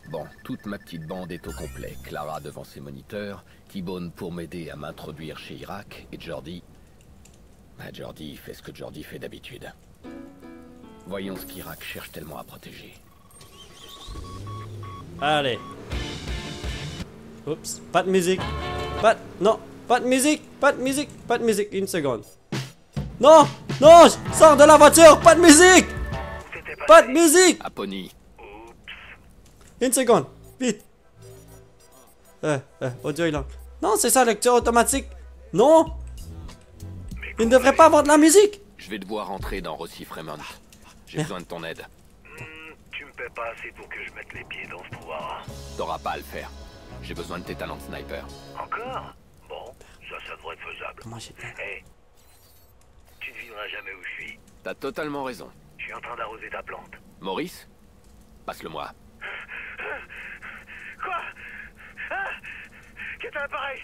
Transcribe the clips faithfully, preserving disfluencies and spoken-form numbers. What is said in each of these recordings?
Bon, toute ma petite bande est au complet. Clara devant ses moniteurs, T-Bone pour m'aider à m'introduire chez Irak, et Jordi... Bah, Jordi fait ce que Jordi fait d'habitude. Voyons ce qu'Irak cherche tellement à protéger. Allez. Oups, pas de musique. Pas de... Non, pas de musique, pas de musique, pas de musique. Une seconde. Non, non, sors de la voiture, pas de musique. Pas de musique. Apony. Une seconde, vite. Euh, euh, audio il a... Non, c'est ça, lecture automatique. Non. Il ne devrait pas avoir de la musique. Je vais devoir entrer dans Rossi Fremont. J'ai besoin de ton aide. Mmh, tu me paies pas assez pour que je mette les pieds dans ce trou. T'auras pas à le faire. J'ai besoin de tes talents de sniper. Encore? Bon, ça, ça devrait être faisable. Comment j'ai fait? Hé, tu devineras jamais où je suis. T'as totalement raison. Je suis en train d'arroser ta plante. Maurice? Passe-le-moi. Quoi? Ah, qu'est-ce l'appareil?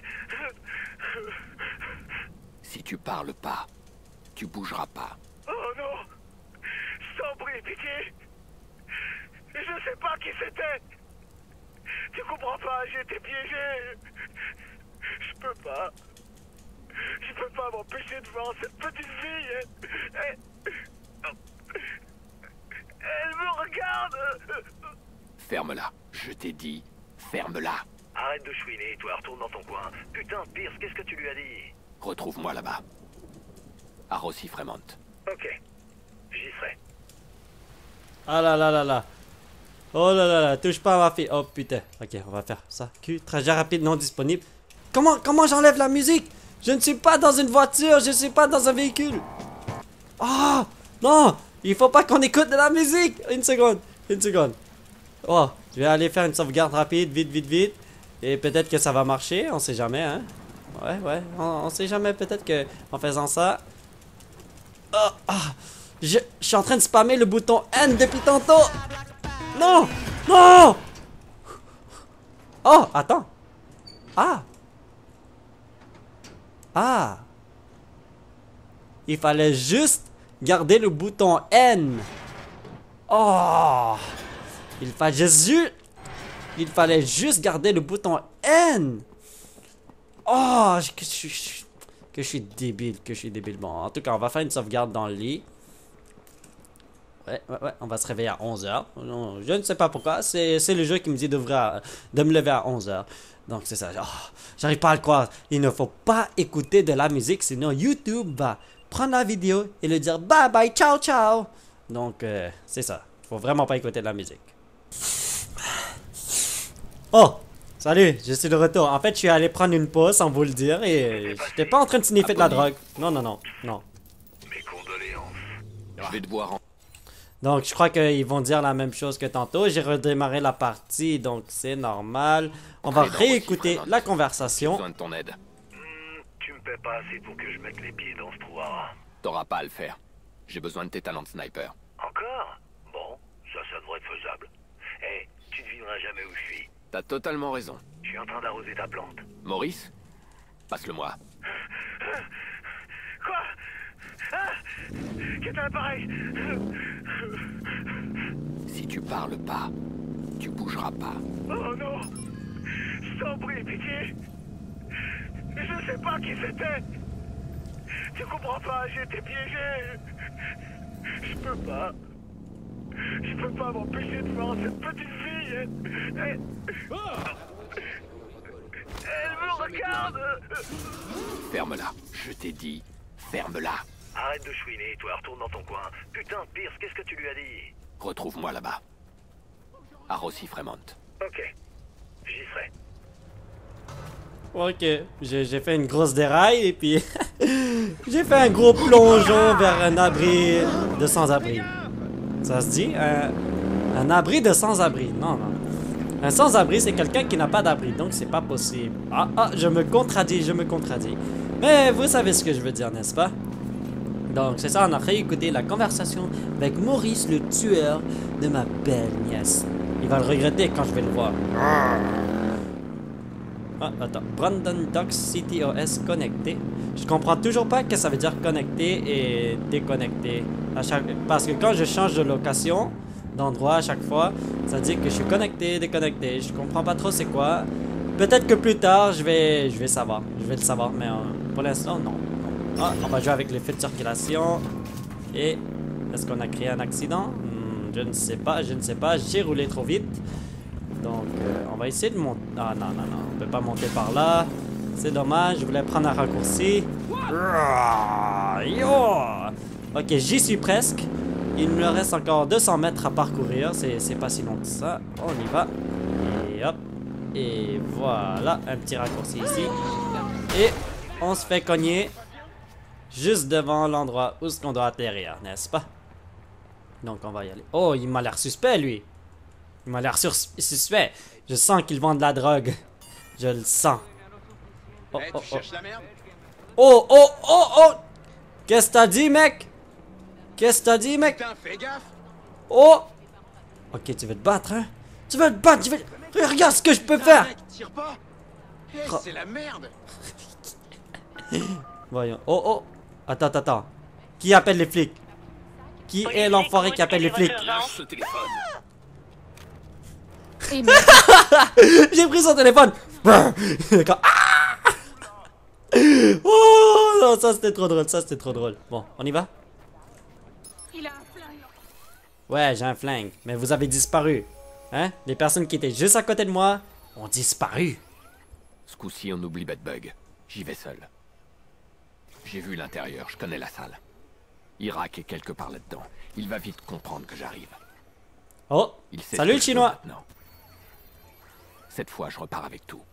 Si tu parles pas, tu bougeras pas. Oh non! Sans bruit, pitié! Je sais pas qui c'était! Tu comprends pas, j'ai été piégé! Je peux pas... Je peux pas m'empêcher de voir cette petite fille! Elle... Elle me regarde! Ferme-la. Je t'ai dit, ferme-la. Arrête de chouiner, toi, retourne dans ton coin. Putain, Pierce, qu'est-ce que tu lui as dit? Retrouve-moi là-bas. À Rossi Fremont. Ok, j'y serai. Ah là là là là. Oh là là là, touche pas à ma fille. Oh putain. Ok, on va faire ça. Q, trajet rapide non disponible. Comment, comment j'enlève la musique? Je ne suis pas dans une voiture, je ne suis pas dans un véhicule. Oh non, il faut pas qu'on écoute de la musique. Une seconde, une seconde. Oh, je vais aller faire une sauvegarde rapide, vite, vite, vite. Et peut-être que ça va marcher, on sait jamais, hein. Ouais, ouais, on, on sait jamais, peut-être que en faisant ça... Oh, ah, je, je suis en train de spammer le bouton N depuis tantôt. Non, non. Oh, attends. Ah. Ah. Il fallait juste garder le bouton N. Oh. Il fallait juste... Il fallait juste garder le bouton N. Oh, que je suis... Que je suis débile, que je suis débile. Bon, en tout cas, on va faire une sauvegarde dans le lit. Ouais, ouais, ouais, on va se réveiller à onze heures. Je ne sais pas pourquoi, c'est le jeu qui me dit d'ouvrir, de me lever à onze heures. Donc c'est ça, oh, j'arrive pas à le croire. Il ne faut pas écouter de la musique, sinon YouTube va prendre la vidéo et le dire bye bye, ciao ciao. Donc euh, c'est ça, il faut vraiment pas écouter de la musique. Oh, salut, je suis de retour. En fait, je suis allé prendre une pause sans vous le dire et j'étais pas en train de sniffer de la drogue. Non, non, non, non. Mes condoléances. Je vais devoir en... Donc, je crois qu'ils vont dire la même chose que tantôt. J'ai redémarré la partie, donc c'est normal. On va réécouter la J'ai conversation. besoin de ton aide. Mmh, tu me paies pas assez pour que je mette les pieds dans ce trou. T'auras pas à le faire. J'ai besoin de tes talents de sniper. Encore? Bon, ça, ça devrait être faisable. Hé, tu devineras jamais où je suis. T'as totalement raison. Je suis en train d'arroser ta plante. Maurice? Passe-le-moi. Quoi? Ah, qu'est-ce l'appareil? Si tu parles pas, tu bougeras pas. Oh non! Sans bruit, pitié! Je sais pas qui c'était! Tu comprends pas, j'ai été piégé! Je peux pas... Je peux pas m'empêcher de voir cette petite fille! Elle... Elle me regarde! Ferme-la. Je t'ai dit, ferme-la. Arrête de chouiner, toi, retourne dans ton coin. Putain, Pierce, qu'est-ce que tu lui as dit? Retrouve-moi là-bas. À Rossi Fremont. Ok, j'y serai. Ok, j'ai fait une grosse déraille et puis j'ai fait un gros plongeon vers un abri de sans-abri. Ça se dit? Un, un abri de sans-abri. Non, non. Un sans-abri, c'est quelqu'un qui n'a pas d'abri, donc c'est pas possible. Ah, ah, je me contredis, je me contredis. Mais vous savez ce que je veux dire, n'est-ce pas? Donc c'est ça, on a réécouté la conversation avec Maurice, le tueur de ma belle nièce. Il va le regretter quand je vais le voir. Ah, attends. Brandon Docks C T O S connecté. Je comprends toujours pas ce que ça veut dire connecté et déconnecté. À chaque... Parce que quand je change de location, d'endroits à chaque fois. Ça dit que je suis connecté, déconnecté. Je comprends pas trop c'est quoi. Peut-être que plus tard, je vais, je vais savoir. Je vais le savoir, mais euh, pour l'instant, non. Ah, on va jouer avec les feux de circulation. Et est-ce qu'on a créé un accident? Hmm, je ne sais pas, je ne sais pas. J'ai roulé trop vite. Donc, euh, on va essayer de monter. Ah non, non, non. On peut pas monter par là. C'est dommage. Je voulais prendre un raccourci. Ok, j'y suis presque. Il me reste encore deux cents mètres à parcourir. C'est pas si long que ça. On y va. Et hop. Et voilà. Un petit raccourci ici. Et on se fait cogner juste devant l'endroit où ce qu'on doit atterrir, n'est-ce pas? Donc on va y aller. Oh, il m'a l'air suspect, lui. Il m'a l'air suspect. Je sens qu'il vend de la drogue. Je le sens. Oh, Hey, oh, tu oh. cherches la merde? Oh, oh, oh, oh! Qu'est-ce que t'as dit, mec? Qu'est-ce que t'as dit, mec? Putain, fais gaffe! Oh! Ok, tu veux te battre, hein? Tu veux te battre, tu veux... Regarde ce que je peux Putain, faire! mec, tire pas! Hey, Oh. c'est la merde! Voyons. Oh, oh! Attends, attends, attends. Qui appelle les flics? Qui est l'enfoiré qui appelle les flics? Lâche ce téléphone. Et merde. J'ai pris son téléphone! D'accord. Ah! Oh! Non, ça c'était trop drôle, ça c'était trop drôle. Bon, on y va? Il a un flingue. Ouais, j'ai un flingue. Mais vous avez disparu. Hein? Les personnes qui étaient juste à côté de moi ont disparu. Ce coup-ci, on oublie Bedbug. J'y vais seul. J'ai vu l'intérieur, je connais la salle. Irak est quelque part là-dedans. Il va vite comprendre que j'arrive. Oh! Il sait Salut ce le que je veux chinois! maintenant. Cette fois, je repars avec tout.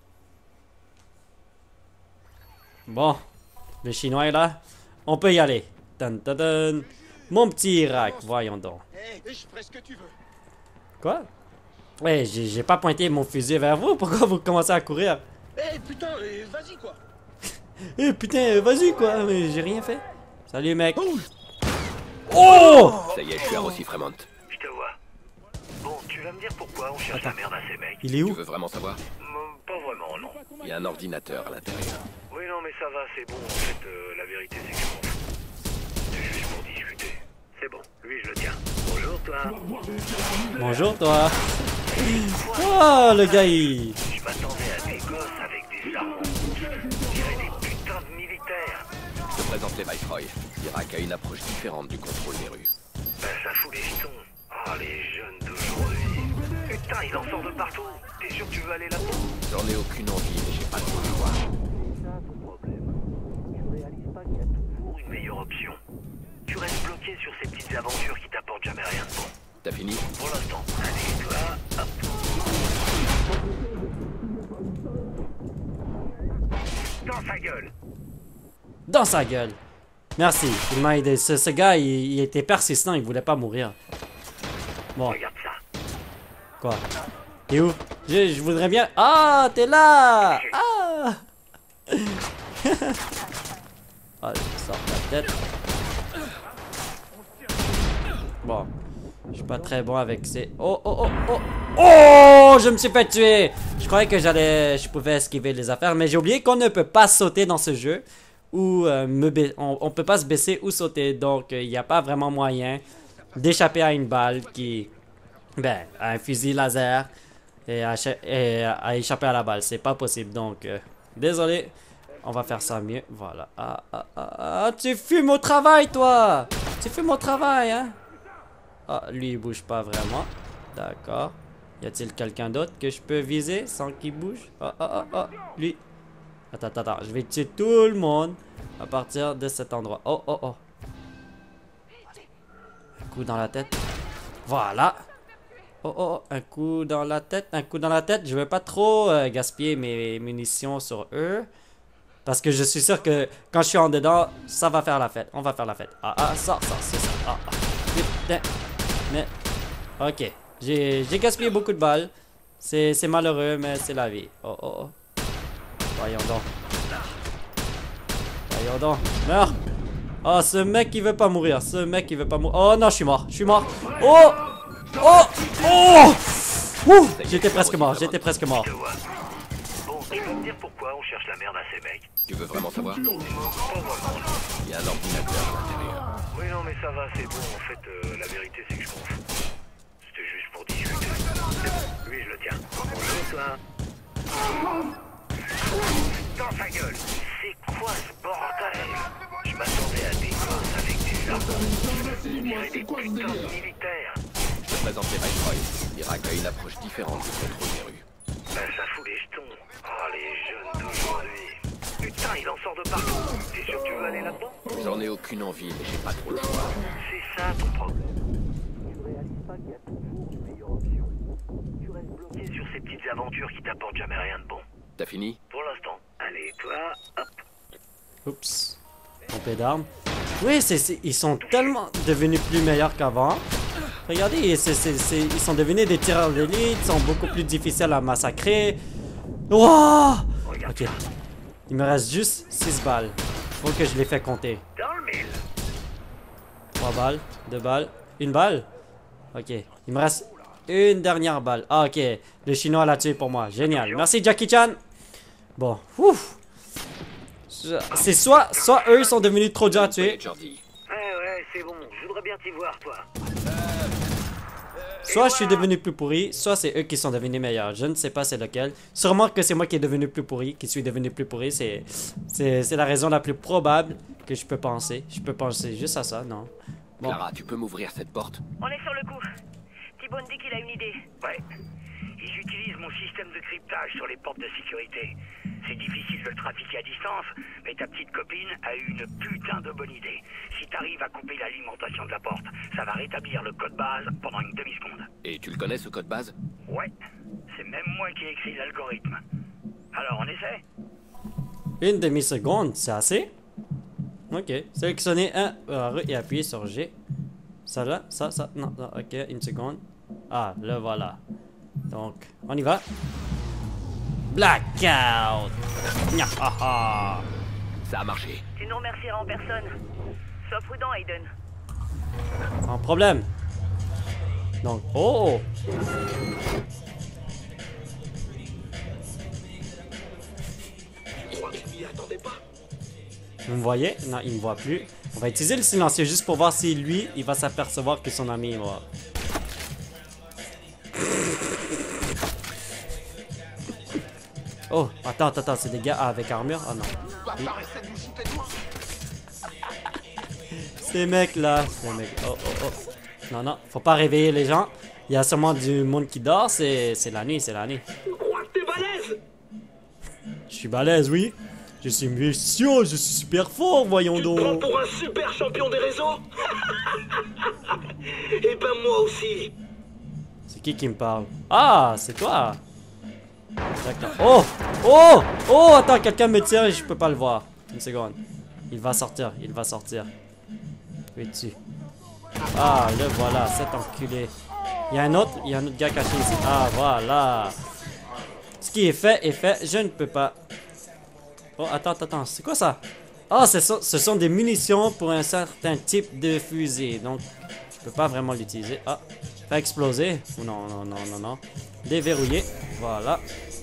Bon, le chinois est là. On peut y aller. Dun, dun, dun. Mon petit Irak, voyons donc. Hey, je ferai ce que tu veux. Quoi? Ouais, j'ai j'ai pas pointé mon fusil vers vous. Pourquoi vous commencez à courir? Hey, putain, euh, vas-y quoi! Eh putain, vas-y quoi, mais j'ai rien fait. Salut mec. Oh! Ça y est, je suis à Rossi Fremont. Je te vois. Bon, tu vas me dire pourquoi on cherche la merde à ces mecs. Il est Tu où? veux vraiment savoir? Hmm, Pas vraiment, non. Il y a un ordinateur à l'intérieur. Oui, non, mais ça va, c'est bon. En fait, euh, la vérité, c'est que je m'en fous. C'est juste pour discuter. C'est bon, lui, je le tiens. Bonjour, toi. Bonjour toi. Oh le gars il... Je m'attendais à des gosses avec des armes en mousse. On dirait des putains de militaires. Je te présente les Viceroy. Irak a une approche différente du contrôle des rues. Ben, ça fout les jetons. Oh, les jeunes d'aujourd'hui. Putain, il en sort de partout. T'es sûr que tu veux aller là-dedans? J'en ai aucune envie, mais j'ai pas de choix. C'est ça ton problème. Tu réalises pas qu'il y a toujours une meilleure option. Tu restes bloqué sur ces petites aventures qui t'apportent jamais rien de bon. T'as fini? Pour l'instant. Allez, toi, hop. Dans sa gueule. Dans sa gueule. Merci, il m'a aidé. Ce, ce gars il, il était persistant, il voulait pas mourir. Bon, Regarde ça. quoi? T'es où? Je, je voudrais bien... Ah, t'es là! Ah! Ah, je sors la tête. Bon. Je suis pas très bon avec ces... Oh, oh, oh, oh! Oh! Je me suis fait tuer! Je croyais que j'allais... Je pouvais esquiver les affaires, mais j'ai oublié qu'on ne peut pas sauter dans ce jeu. Ou euh, me ba... on, on peut pas se baisser ou sauter. Donc, il n'y a pas vraiment moyen d'échapper à une balle qui... Ben, à un fusil laser. Et à, et à échapper à la balle. C'est pas possible. Donc, euh, désolé. On va faire ça mieux. Voilà. Ah, ah, ah, ah, tu fumes au travail, toi! Tu fumes au travail, hein? Ah, lui, il bouge pas vraiment. D'accord. Y a-t-il quelqu'un d'autre que je peux viser sans qu'il bouge? Ah, ah, ah, ah, lui. Attends, attends, attends. Je vais tuer tout le monde à partir de cet endroit. Oh, oh, oh. Un coup dans la tête. Voilà. Oh, oh, oh. Un coup dans la tête. Un coup dans la tête. Je veux pas trop euh, gaspiller mes munitions sur eux. Parce que je suis sûr que quand je suis en dedans, ça va faire la fête. On va faire la fête. Ah, ah, ça, ça, c'est ça. Ah, ah. Putain. Mais, ok. J'ai gaspillé beaucoup de balles. C'est malheureux, mais c'est la vie. Oh, oh, oh. Voyons donc. Voyons donc. Meurs. Oh, ce mec, il veut pas mourir. Ce mec, il veut pas mourir. Oh non, je suis mort. Je suis mort. Oh. Oh. Oh. Ouh. J'étais presque mort. J'étais presque mort. Je te vois. Bon, tu peux me dire pourquoi on cherche la merde à ces mecs? Tu veux vraiment savoir? Pas vraiment, non. Il y a un ordinateur à l'intérieur. Oui, non, mais ça va, c'est bon. En fait, euh, la vérité, c'est que je m'en fous. C'était pour discuter. C'est bon, lui je le tiens. Bonjour toi. Dans sa gueule. C'est quoi ce bordel? Je m'attendais à des gosses avec des armes. On dirait des putains de militaires. Je te présente les Viceroy. Irak a une approche différente du contrôle des rues. Ben ça fout les jetons. Oh les jeunes d'aujourd'hui. Putain, il en sort de partout. T'es sûr que tu veux aller là-dedans? J'en ai aucune envie, mais j'ai pas trop le choix. C'est ça ton problème. Tu réalises pas qu'il y a toujours une meilleure option. Tu restes bloqué sur ces petites aventures qui t'apportent jamais rien de bon. T'as fini? Pour l'instant. Allez, toi, hop. Oups. Pompée d'armes. Oui, c'est, c'est, ils sont tellement devenus plus meilleurs qu'avant. Regardez, c'est, c'est, c'est, ils sont devenus des tireurs d'élite, ils sont beaucoup plus difficiles à massacrer. Wow! Ok. Il me reste juste six balles. Faut que je les fais compter. Dans le mille. trois balles, deux balles, une balle. Ok. Il me reste une dernière balle. Ah, ok. Le chinois l'a tué pour moi. Génial. Merci, Jackie Chan. Bon. Ouf. C'est soit, soit eux sont devenus trop durs à tuer. Jordi. Ouais, ouais, c'est bon. Je voudrais bien t'y voir, toi. Soit je suis devenu plus pourri, soit c'est eux qui sont devenus meilleurs. Je ne sais pas c'est lequel. Sûrement que c'est moi qui est devenu plus pourri, qui suis devenu plus pourri. C'est, c'est, c'est la raison la plus probable que je peux penser. Je peux penser juste à ça, non? Bon. Clara, tu peux m'ouvrir cette porte? On est sur le coup. T-Bone dit qu'il a une idée. Ouais. Ils utilisent mon système de cryptage sur les portes de sécurité. C'est difficile de le trafiquer à distance, mais ta petite copine a eu une putain de bonne idée. Si t'arrives à couper l'alimentation de la porte, ça va rétablir le code base pendant une demi-seconde. Et tu le connais ce code base? Ouais. C'est même moi qui ai écrit l'algorithme. Alors on essaie? Une demi-seconde, c'est assez? Ok. Sélectionnez un euh, et appuyez sur G. Ça là, ça, ça, non, non, ok, une seconde. Ah, le voilà. Donc, on y va. Blackout! Nyahaha! Ça a marché. Tu nous remercieras en personne. Sois prudent, Aiden. Sans problème. Donc, oh! Vous me voyez? Non, il me voit plus. On va utiliser le silencieux juste pour voir si lui, il va s'apercevoir que son ami est mort. Oh, attends, attends, attends, c'est des gars avec armure? Ah non. Oui. Ces mecs là, ces mecs. Oh, oh, oh. Non, non, faut pas réveiller les gens. Il y a sûrement du monde qui dort, c'est c'est la nuit, c'est la nuit. T'es balèze! Je suis balèze, oui. Je suis mission, je suis super fort, voyons donc. Tu te prends pour un super champion des réseaux? Eh ben moi aussi. C'est qui qui me parle? Ah, c'est toi. D'accord. Oh! Oh! Oh! Attends, quelqu'un me tire et je peux pas le voir. Une seconde. Il va sortir, il va sortir. Oui, dessus. Ah, le voilà, cet enculé. Il y a un autre, il y a un autre gars caché ici. Ah, voilà. Ce qui est fait est fait. Je ne peux pas. Oh, attends, attends, c'est quoi ça? Ah, ce sont, ce sont des munitions pour un certain type de fusil. Donc, je peux pas vraiment l'utiliser. Ah, faire exploser. Oh, non, non, non, non, non. Déverrouiller. Voilà.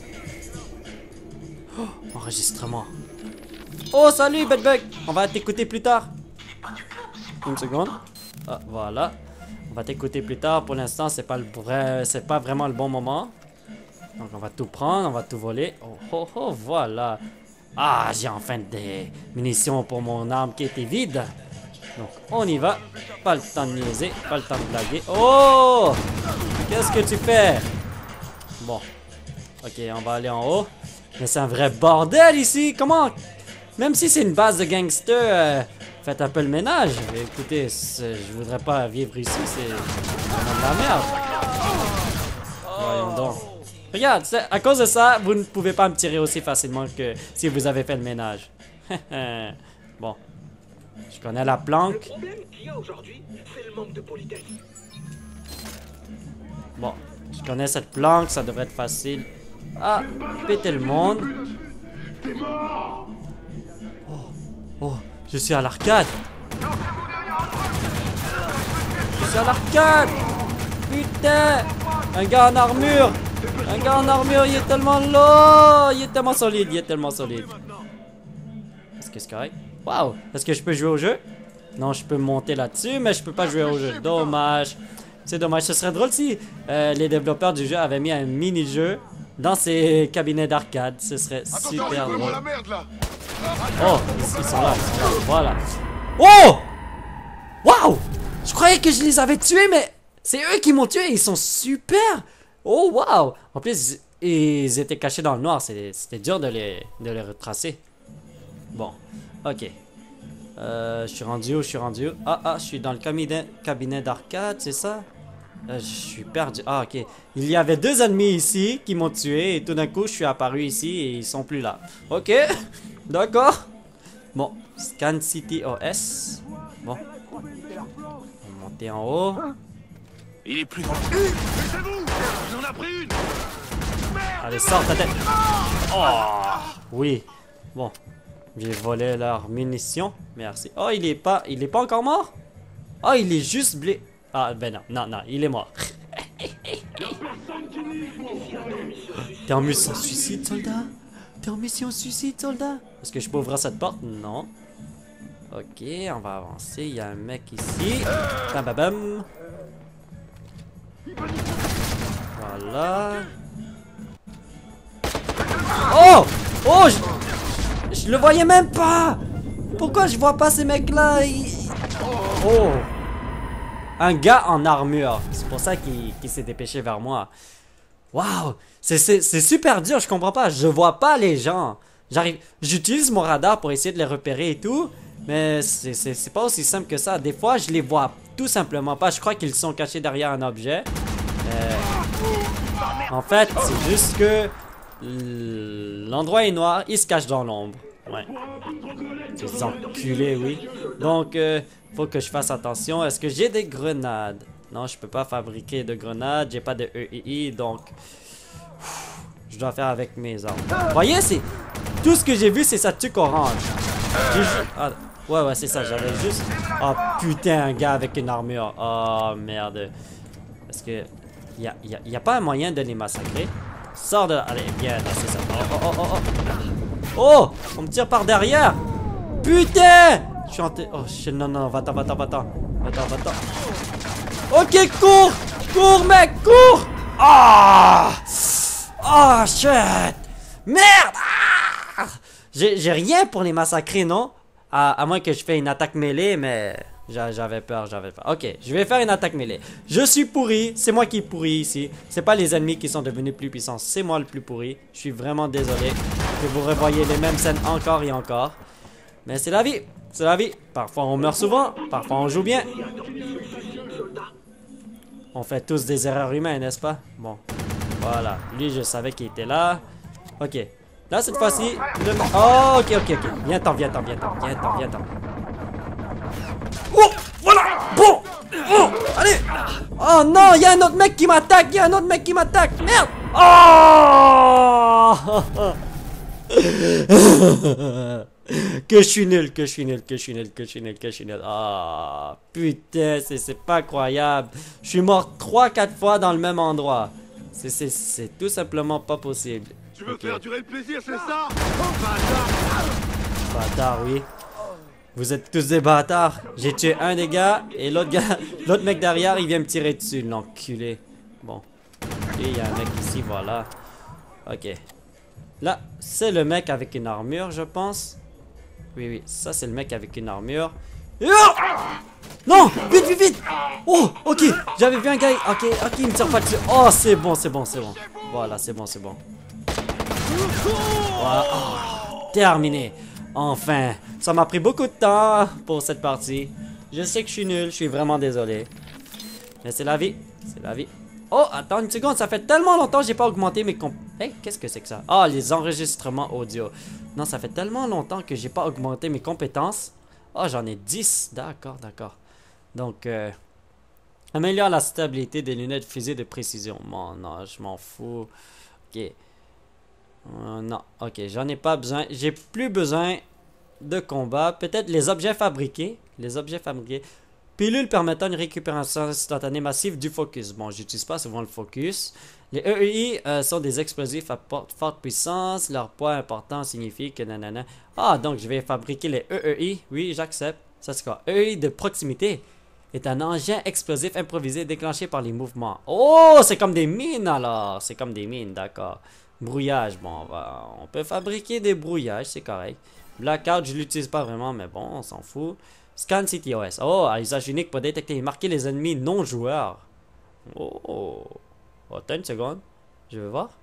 Oh, enregistrement. Oh, salut, Bedbug. On va t'écouter plus tard. Une seconde. Ah, voilà. On va t'écouter plus tard. Pour l'instant, c'est pas le vrai, c'est pas vraiment le bon moment. Donc, on va tout prendre, on va tout voler. Oh, oh, oh, voilà. Ah, j'ai enfin des munitions pour mon arme qui était vide. Donc, on y va. Pas le temps de niaiser, pas le temps de blaguer. Oh! Qu'est-ce que tu fais? Bon. Ok, on va aller en haut. Mais c'est un vrai bordel ici. Comment? Même si c'est une base de gangsters, euh, faites un peu le ménage. Écoutez, je voudrais pas vivre ici. C'est vraiment de la merde. Voyons donc. Regarde, à cause de ça, vous ne pouvez pas me tirer aussi facilement que si vous avez fait le ménage. Bon. Je connais la planque. Le problème qu'il y a aujourd'hui, c'est le manque de politesse. Bon. Je connais cette planque, ça devrait être facile. Ah, péter le monde. Oh, oh, je suis à l'arcade. Je suis à l'arcade. Putain, un gars en armure. Un gars en armure, il est tellement lourd. Il est tellement solide, il est tellement solide. Est-ce que c'est correct? Waouh, est-ce que je peux jouer au jeu? Non, je peux monter là-dessus, mais je peux pas jouer au jeu. Dommage. C'est dommage. Ce serait drôle si euh, les développeurs du jeu avaient mis un mini-jeu dans ces cabinets d'arcade. Ce serait super drôle. la merde là. Oh, ils, ils sont là, ils sont là. Voilà. Oh! Waouh! Je croyais que je les avais tués, mais c'est eux qui m'ont tué. Ils sont super. Oh, waouh! En plus, ils étaient cachés dans le noir. C'était dur de les, de les retracer. Bon, ok. Euh, je suis rendu où? Je suis rendu où? Ah, ah, je suis dans le cabinet, cabinet d'arcade, c'est ça? Euh, je suis perdu. Ah, ok. Il y avait deux ennemis ici qui m'ont tué et tout d'un coup, je suis apparu ici et ils sont plus là. Ok, d'accord. Bon, Scan City O S. Bon. On va monter en haut. Il est plus dans le... Laissez-vous! J'en ai pris une! Allez, sors ta tête. Oh, oui. Bon. J'ai volé leurs munitions. Merci. Oh, il est pas, il est pas encore mort? Oh, il est juste blé. Ah, ben non, non, non, il est mort. T'es en mission suicide, soldat? T'es en mission suicide, soldat? Est-ce que je peux ouvrir cette porte? Non. Ok, on va avancer. Il y a un mec ici. Bam, bam, bam. Voilà. Oh! Oh! Je, je le voyais même pas! Pourquoi je vois pas ces mecs-là? Ils... Oh! Un gars en armure. C'est pour ça qu'il qu'il s'est dépêché vers moi. Waouh! C'est super dur, je comprends pas. Je vois pas les gens. J'arrive. J'utilise mon radar pour essayer de les repérer et tout. Mais c'est pas aussi simple que ça. Des fois, je les vois tout simplement pas. Je crois qu'ils sont cachés derrière un objet. Euh... En fait, c'est juste que l'endroit est noir, il se cache dans l'ombre. Ouais. Ces enculés, oui. Donc, euh, faut que je fasse attention. Est-ce que j'ai des grenades? Non, je peux pas fabriquer de grenades. J'ai pas de E I I, donc... Je dois faire avec mes armes. Vous voyez, c'est... Tout ce que j'ai vu, c'est sa tuque orange. Ah, ouais, ouais, c'est ça. J'avais juste... Oh, putain, un gars avec une armure. Oh, merde. Est-ce que... Il y a, y a, y a pas un moyen de les massacrer? Sors de là. Allez, viens, là, c'est ça. Oh, oh, oh, oh. Oh! On me tire par derrière! Putain! Je suis en t... Oh, shit, non, non, va-t'en, va-t'en, va-t'en. Va-t'en, va-t'en. Ok, cours! Cours, mec, cours! Ah! Oh, shit! Merde! Ah! J'ai rien pour les massacrer, non? À, à moins que je fasse une attaque mêlée, mais... J'avais peur, j'avais peur. Ok, je vais faire une attaque mêlée. Je suis pourri, c'est moi qui est pourri ici. C'est pas les ennemis qui sont devenus plus puissants, c'est moi le plus pourri. Je suis vraiment désolé que vous revoyez les mêmes scènes encore et encore. Mais c'est la vie, c'est la vie. Parfois on meurt souvent, parfois on joue bien. On fait tous des erreurs humaines, n'est-ce pas? Bon, voilà. Lui, je savais qu'il était là. Ok, là cette fois-ci... Le... Oh, ok, ok, ok. Viens-t'en, viens-t'en, viens-t'en, viens-t'en, viens-t'en. Oh, voilà. Bon. Oh, allez. Oh non, il y a un autre mec qui m'attaque. Il y a un autre mec qui m'attaque. Merde. Oh. Que je suis nul, que je suis nul, que je suis nul, que je suis nul, que je suis nul. Ah, oh, putain, c'est pas incroyable. Je suis mort trois quatre fois dans le même endroit. C'est tout simplement pas possible. Tu veux okay. faire durer le plaisir, c'est ça? Bâtard, oui. Vous êtes tous des bâtards. J'ai tué un des gars et l'autre gars, l'autre mec derrière, il vient me tirer dessus, l'enculé. Bon. Et il y a un mec ici, voilà. Ok. Là, c'est le mec avec une armure, je pense. Oui, oui, ça c'est le mec avec une armure. Et oh non, vite, vite, vite. Oh, ok, j'avais vu un gars. Ok, ok, il me tire pas dessus. Oh, c'est bon, c'est bon, c'est bon. Voilà, c'est bon, c'est bon. Voilà. Oh, terminé. Enfin, ça m'a pris beaucoup de temps pour cette partie. Je sais que je suis nul, je suis vraiment désolé. Mais c'est la vie, c'est la vie. Oh, attends une seconde, ça fait tellement longtemps que j'ai pas augmenté mes comp... Hey, qu'est-ce que c'est que ça? Ah, oh, les enregistrements audio. Non, ça fait tellement longtemps que j'ai pas augmenté mes compétences. Oh, j'en ai dix. D'accord, d'accord. Donc, euh... améliore la stabilité des lunettes fusée de précision. Bon, non, je m'en fous. Ok. Euh, non, ok, j'en ai pas besoin. J'ai plus besoin de combat. Peut-être les objets fabriqués. Les objets fabriqués. Pilule permettant une récupération instantanée massive du focus. Bon, j'utilise pas souvent le focus. Les E E I euh, sont des explosifs à forte puissance. Leur poids important signifie que nanana. Ah, donc je vais fabriquer les E E I. Oui, j'accepte. Ça c'est quoi? E E I de proximité. est un engin explosif improvisé déclenché par les mouvements. Oh, c'est comme des mines alors. C'est comme des mines, d'accord. Brouillage, bon, on, va, on peut fabriquer des brouillages, c'est correct. Blackout, je l'utilise pas vraiment, mais bon, on s'en fout. Scan C T O S. Oh, à usage unique pour détecter et marquer les ennemis non joueurs. Oh, oh. Attends une seconde. Je vais voir.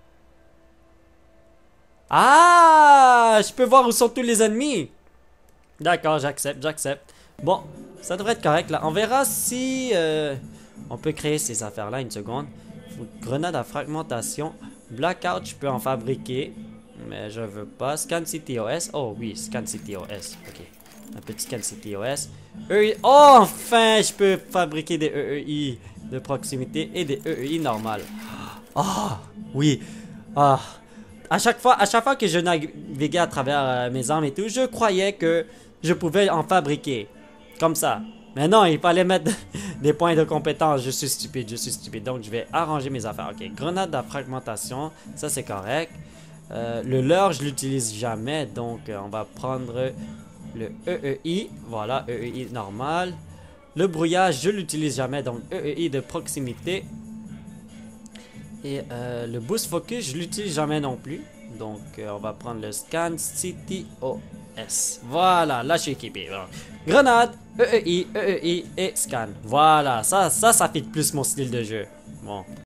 Ah, je peux voir où sont tous les ennemis. D'accord, j'accepte, j'accepte. Bon, ça devrait être correct là. On verra si euh, on peut créer ces affaires-là. Une seconde. Grenade à fragmentation. Blackout, je peux en fabriquer. Mais je veux pas. Scan C T O S. Oh oui, Scan C T O S. Ok. Un petit Scan C T O S. E I. Oh, enfin, je peux fabriquer des E E I de proximité et des E E I normales. Ah, oui. Ah. À chaque fois, à chaque fois que je naviguais à travers euh, mes armes et tout, je croyais que je pouvais en fabriquer. Comme ça. Mais non, il fallait mettre des points de compétence. Je suis stupide, je suis stupide. Donc, je vais arranger mes affaires. Ok, grenade à fragmentation. Ça, c'est correct. Euh, le leurre, je l'utilise jamais. Donc, euh, on va prendre le E E I. Voilà, E E I normal. Le brouillage, je l'utilise jamais. Donc, E E I de proximité. Et euh, le boost focus, je l'utilise jamais non plus. Donc, euh, on va prendre le scan C T O S. Voilà, là, je suis équipé. Alors, grenade, E E I, E E I et scan. Voilà, ça, ça, ça fait plus mon style de jeu. Bon.